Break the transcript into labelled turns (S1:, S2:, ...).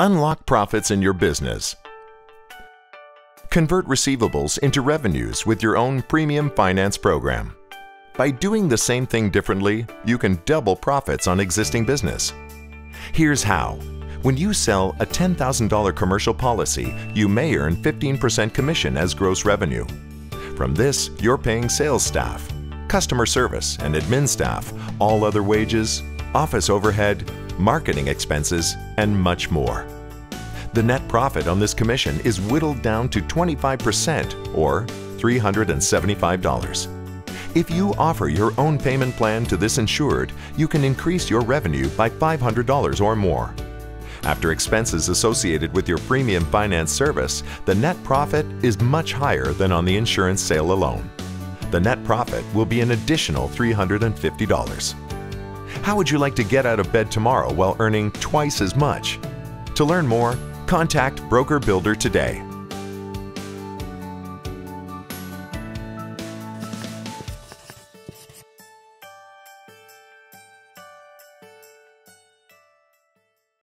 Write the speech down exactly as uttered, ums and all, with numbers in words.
S1: Unlock profits in your business. Convert receivables into revenues with your own premium finance program. By doing the same thing differently, you can double profits on existing business. Here's how. When you sell a ten thousand dollar commercial policy, you may earn fifteen percent commission as gross revenue. From this, you're paying sales staff, customer service and admin staff, all other wages, office overhead, marketing expenses, and much more. The net profit on this commission is whittled down to twenty-five percent or three hundred seventy-five dollars. If you offer your own payment plan to this insured, you can increase your revenue by five hundred dollars or more. After expenses associated with your premium finance service, the net profit is much higher than on the insurance sale alone. The net profit will be an additional three hundred fifty dollars. How would you like to get out of bed tomorrow while earning twice as much? To learn more, contact Broker Builder today.